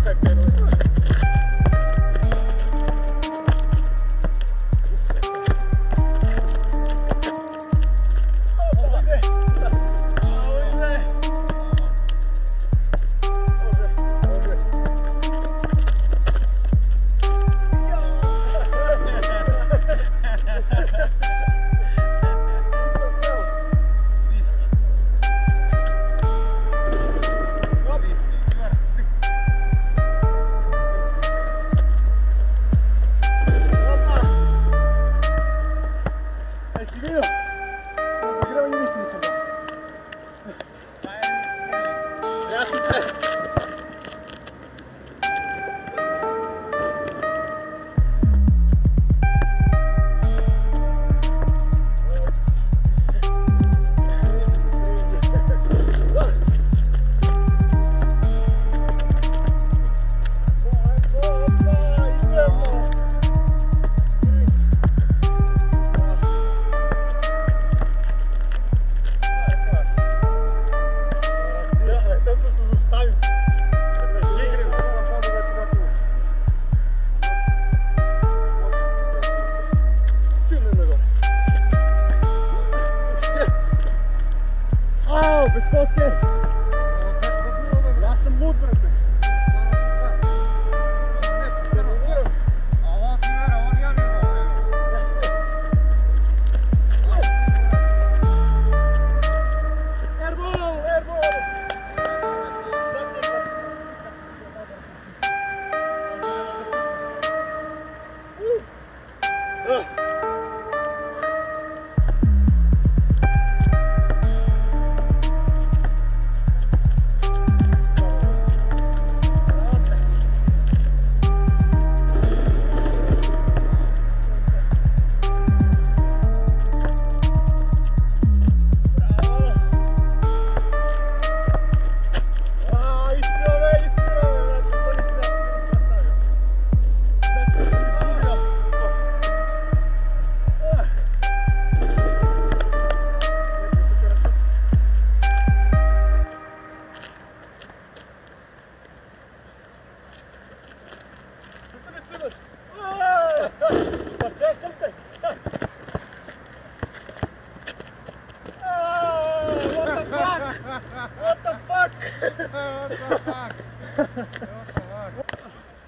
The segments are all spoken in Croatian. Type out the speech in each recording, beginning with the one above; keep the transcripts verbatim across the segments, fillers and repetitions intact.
What the fuck? What the fuck? What the fuck?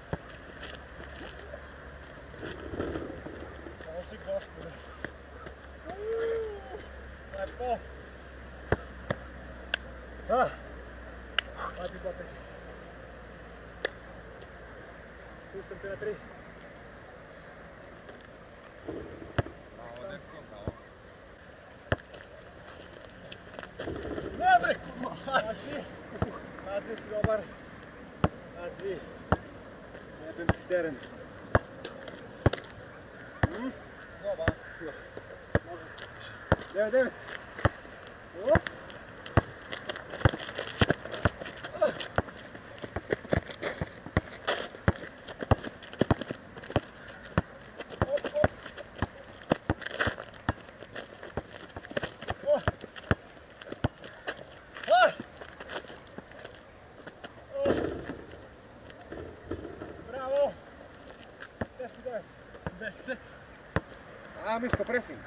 Pomozi gospode. Lepo. Ah. Hajde potezi. Pustim te na tri. Dobre, kurma! Pazi! Pazi si dobar! Pazi! Jebem ti teren. Hm? Dobar. Može. Devet, devet. Op! deset. A, Miško, pressing.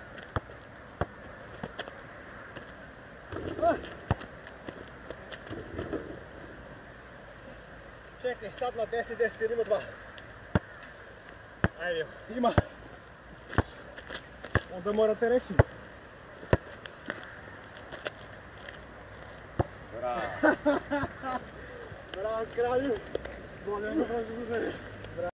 Čekaj, sad na deset, deset jer ima dva. Ajde, ima. Onda morate reći. Bravo. Bravo, kralju. Bolje ono razumije.